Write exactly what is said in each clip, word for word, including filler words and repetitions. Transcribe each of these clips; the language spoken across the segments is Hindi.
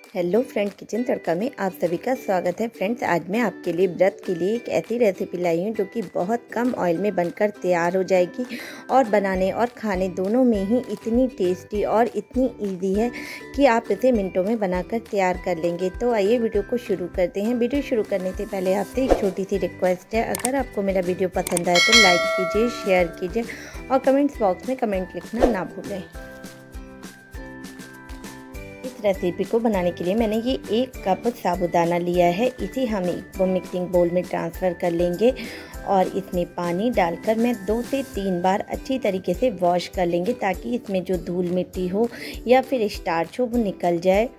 हेलो फ्रेंड, किचन तड़का में आप सभी का स्वागत है। फ्रेंड्स, आज मैं आपके लिए व्रत के लिए एक ऐसी रेसिपी लाई हूँ जो कि बहुत कम ऑयल में बनकर तैयार हो जाएगी और बनाने और खाने दोनों में ही इतनी टेस्टी और इतनी इजी है कि आप इसे मिनटों में बनाकर तैयार कर लेंगे। तो आइए वीडियो को शुरू करते हैं। वीडियो शुरू करने से पहले आपसे एक छोटी सी रिक्वेस्ट है, अगर आपको मेरा वीडियो पसंद आए तो लाइक कीजिए, शेयर कीजिए और कमेंट्स बॉक्स में कमेंट लिखना ना भूलें। रेसिपी को बनाने के लिए मैंने ये एक कप साबूदाना लिया है। इसे हम एक मिक्सिंग बोल में ट्रांसफ़र कर लेंगे और इसमें पानी डालकर मैं दो से तीन बार अच्छी तरीके से वॉश कर लेंगे ताकि इसमें जो धूल मिट्टी हो या फिर स्टार्च हो वो निकल जाए।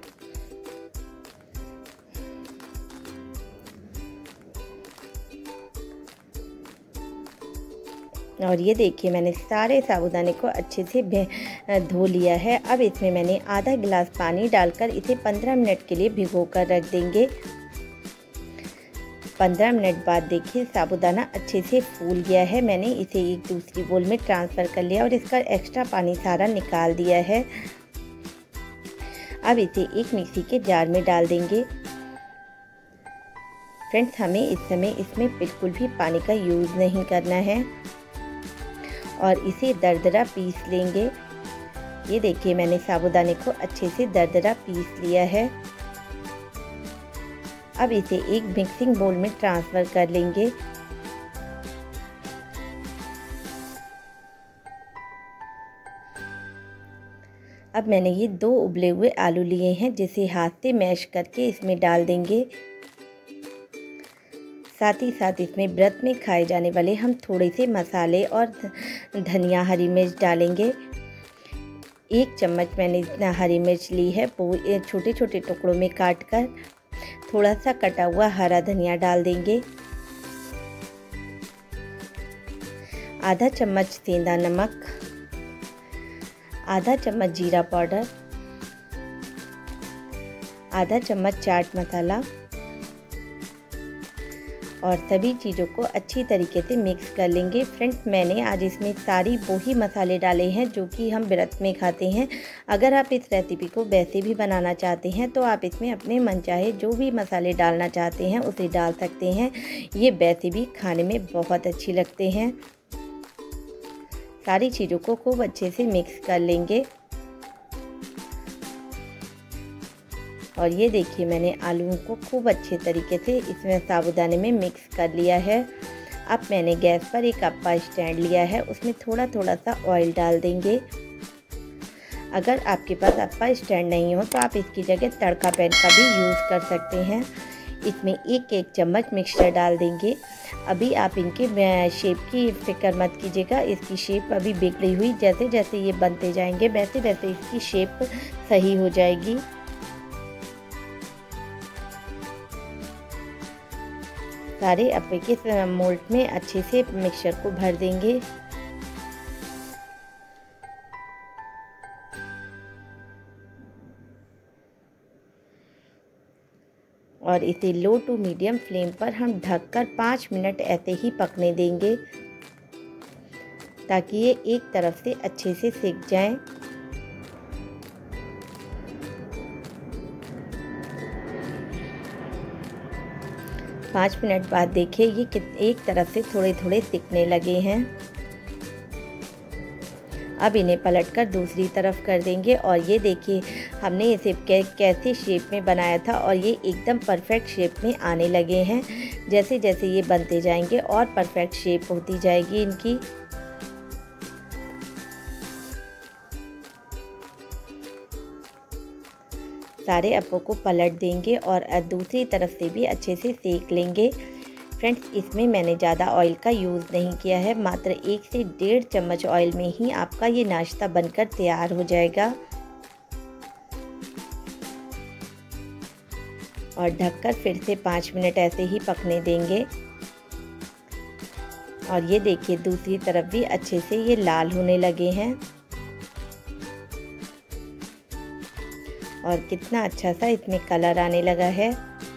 और ये देखिए, मैंने सारे साबूदाने को अच्छे से धो लिया है। अब इसमें मैंने आधा गिलास पानी डालकर इसे पंद्रह मिनट के लिए भिगो कर रख देंगे। पंद्रह मिनट बाद देखिए साबूदाना अच्छे से फूल गया है। मैंने इसे एक दूसरी बोल में ट्रांसफ़र कर लिया और इसका एक्स्ट्रा पानी सारा निकाल दिया है। अब इसे एक मिक्सी के जार में डाल देंगे। फ्रेंड्स, हमें इस समय इसमें बिल्कुल भी पानी का यूज़ नहीं करना है और इसे दरदरा पीस लेंगे। ये देखिए, मैंने साबूदाने को अच्छे से दरदरा पीस लिया है। अब इसे एक मिक्सिंग बोल में ट्रांसफ़र कर लेंगे। अब मैंने ये दो उबले हुए आलू लिए हैं जिसे हाथ से मैश करके इसमें डाल देंगे। साथ ही साथ इसमें व्रत में खाए जाने वाले हम थोड़े से मसाले और धनिया, हरी मिर्च डालेंगे। एक चम्मच मैंने हरी मिर्च ली है, वो छोटे छोटे टुकड़ों में काटकर। थोड़ा सा कटा हुआ हरा धनिया डाल देंगे। आधा चम्मच सेंधा नमक, आधा चम्मच जीरा पाउडर, आधा चम्मच चाट मसाला और सभी चीज़ों को अच्छी तरीके से मिक्स कर लेंगे। फ्रेंड्स, मैंने आज इसमें सारी वही मसाले डाले हैं जो कि हम व्रत में खाते हैं। अगर आप इस रेसिपी को वैसे भी बनाना चाहते हैं तो आप इसमें अपने मनचाहे जो भी मसाले डालना चाहते हैं उसे डाल सकते हैं। ये वैसे भी खाने में बहुत अच्छी लगते हैं। सारी चीज़ों को खूब अच्छे से मिक्स कर लेंगे। और ये देखिए, मैंने आलूओं को खूब अच्छे तरीके से इसमें साबूदाने में मिक्स कर लिया है। अब मैंने गैस पर एक अप्पा स्टैंड लिया है, उसमें थोड़ा थोड़ा सा ऑयल डाल देंगे। अगर आपके पास अप्पा स्टैंड नहीं हो तो आप इसकी जगह तड़का पैन का भी यूज़ कर सकते हैं। इसमें एक एक चम्मच मिक्सचर डाल देंगे। अभी आप इनके शेप की फिक्र मत कीजिएगा, इसकी शेप अभी बिगड़ी हुई, जैसे जैसे ये बनते जाएंगे वैसे वैसे इसकी शेप सही हो जाएगी। सारे अप्पे के मोल्ड में अच्छे से मिक्सचर को भर देंगे। और इसे लो टू मीडियम फ्लेम पर हम ढककर पाँच मिनट ऐसे ही पकने देंगे ताकि ये एक तरफ से अच्छे से सिक जाएं। पाँच मिनट बाद देखिए ये एक तरफ से थोड़े थोड़े सिकने लगे हैं। अब इन्हें पलटकर दूसरी तरफ कर देंगे और ये देखिए, हमने इसे कैसे शेप में बनाया था और ये एकदम परफेक्ट शेप में आने लगे हैं। जैसे जैसे ये बनते जाएंगे और परफेक्ट शेप होती जाएगी इनकी। सारे अप्पों को पलट देंगे और दूसरी तरफ से भी अच्छे से सेक लेंगे। फ्रेंड्स, इसमें मैंने ज़्यादा ऑयल का यूज़ नहीं किया है, मात्र एक से डेढ़ चम्मच ऑयल में ही आपका ये नाश्ता बनकर तैयार हो जाएगा। और ढककर फिर से पाँच मिनट ऐसे ही पकने देंगे। और ये देखिए, दूसरी तरफ भी अच्छे से ये लाल होने लगे हैं और कितना अच्छा सा इसमें कलर आने लगा है।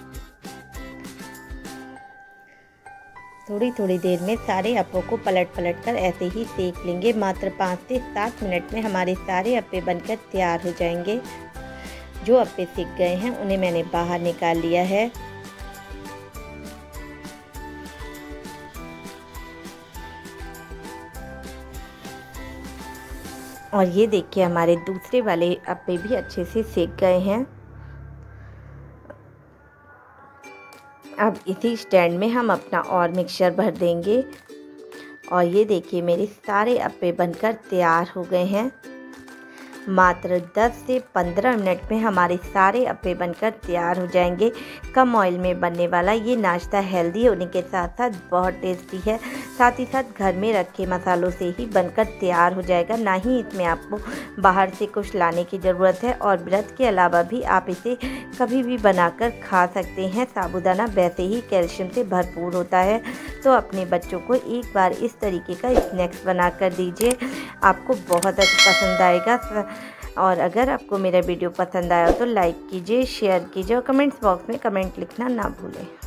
थोड़ी थोड़ी देर में सारे अप्पों को पलट पलट कर ऐसे ही सेक लेंगे। मात्र पाँच से सात मिनट में हमारे सारे अप्पे बनकर तैयार हो जाएंगे। जो अप्पे सिक गए हैं उन्हें मैंने बाहर निकाल लिया है। और ये देखिए हमारे दूसरे वाले अप्पे भी अच्छे से सेक गए हैं। अब इसी स्टैंड में हम अपना और मिक्सचर भर देंगे। और ये देखिए मेरे सारे अप्पे बनकर तैयार हो गए हैं। मात्र दस से पंद्रह मिनट में हमारे सारे अप्पे बनकर तैयार हो जाएंगे। कम ऑयल में बनने वाला ये नाश्ता हेल्दी होने के साथ साथ बहुत टेस्टी है। साथ ही साथ घर में रखे मसालों से ही बनकर तैयार हो जाएगा, ना ही इसमें आपको बाहर से कुछ लाने की ज़रूरत है। और व्रत के अलावा भी आप इसे कभी भी बनाकर खा सकते हैं। साबूदाना वैसे ही कैल्शियम से भरपूर होता है, तो अपने बच्चों को एक बार इस तरीके का स्नैक्स बना कर दीजिए, आपको बहुत अच्छा पसंद आएगा। और अगर आपको मेरा वीडियो पसंद आया तो लाइक कीजिए, शेयर कीजिए और कमेंट्स बॉक्स में कमेंट लिखना ना भूलें।